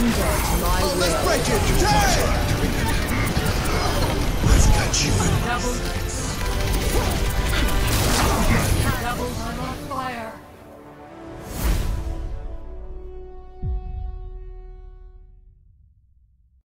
Surrender to my will. Let's break it! Take! I've got you in. Double. I'm on fire.